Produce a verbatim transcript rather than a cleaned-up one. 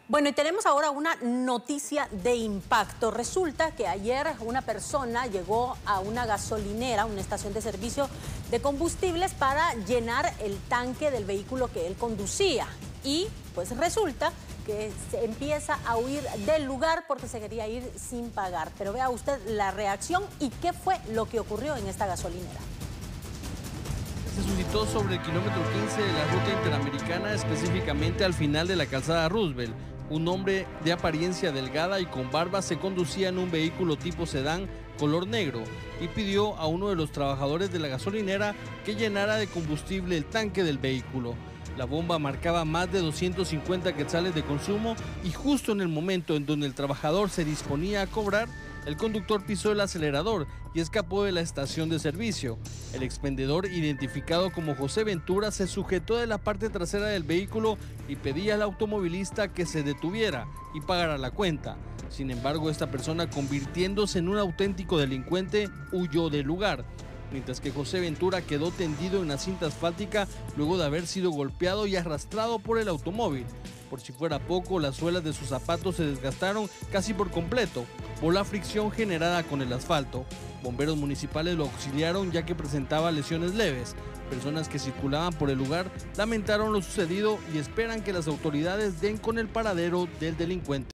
Bueno, y tenemos ahora una noticia de impacto. Resulta que ayer una persona llegó a una gasolinera, una estación de servicio de combustibles, para llenar el tanque del vehículo que él conducía. Y pues resulta que se empieza a huir del lugar porque se quería ir sin pagar. Pero vea usted la reacción y qué fue lo que ocurrió en esta gasolinera. Se suscitó sobre el kilómetro quince de la ruta interamericana, específicamente al final de la calzada Roosevelt. Un hombre de apariencia delgada y con barba se conducía en un vehículo tipo sedán color negro y pidió a uno de los trabajadores de la gasolinera que llenara de combustible el tanque del vehículo. La bomba marcaba más de doscientos cincuenta quetzales de consumo y justo en el momento en donde el trabajador se disponía a cobrar, el conductor pisó el acelerador y escapó de la estación de servicio. El expendedor, identificado como José Ventura, se sujetó de la parte trasera del vehículo y pedía al automovilista que se detuviera y pagara la cuenta. Sin embargo, esta persona, convirtiéndose en un auténtico delincuente, huyó del lugar, mientras que José Ventura quedó tendido en la cinta asfáltica luego de haber sido golpeado y arrastrado por el automóvil. Por si fuera poco, las suelas de sus zapatos se desgastaron casi por completo por la fricción generada con el asfalto. Bomberos municipales lo auxiliaron ya que presentaba lesiones leves. Personas que circulaban por el lugar lamentaron lo sucedido y esperan que las autoridades den con el paradero del delincuente.